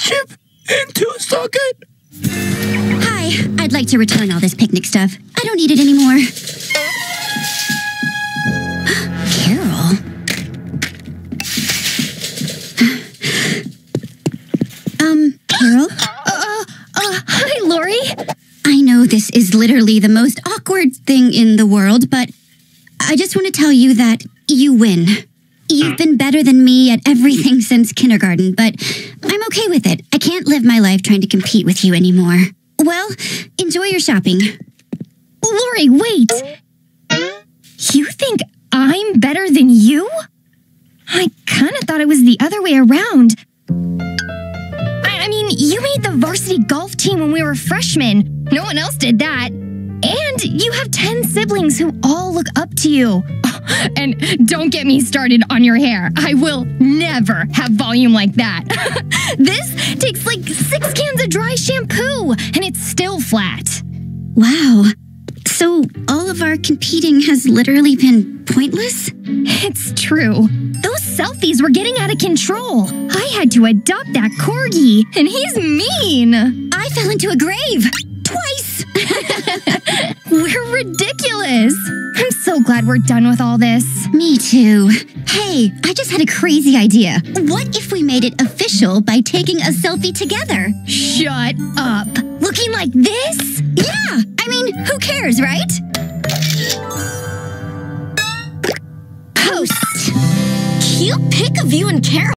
ship into a socket. Hi, I'd like to return all this picnic stuff. I don't need it anymore. Carol? Carol? Hi, Lori. I know this is literally the most awkward thing in the world, but I just want to tell you that you win. You've been better than me at everything since kindergarten, but I'm okay with it. I can't live my life trying to compete with you anymore. Well, enjoy your shopping. Lori, wait. You think I'm better than you? I kind of thought it was the other way around. I mean, you made the varsity golf team when we were freshmen. No one else did that. And you have 10 siblings who all look up to you. And don't get me started on your hair. I will never have volume like that. This takes like 6 cans of dry shampoo, and it's still flat. Wow. So all of our competing has literally been pointless? It's true. Those selfies were getting out of control. I had to adopt that corgi, and he's mean. I fell into a grave. Twice. We're ridiculous. I'm so glad we're done with all this. Me too. Hey, I just had a crazy idea. What if we made it official by taking a selfie together? Shut up. Looking like this? Yeah, I mean, who cares, right? Post. Cute pic of you and Carol.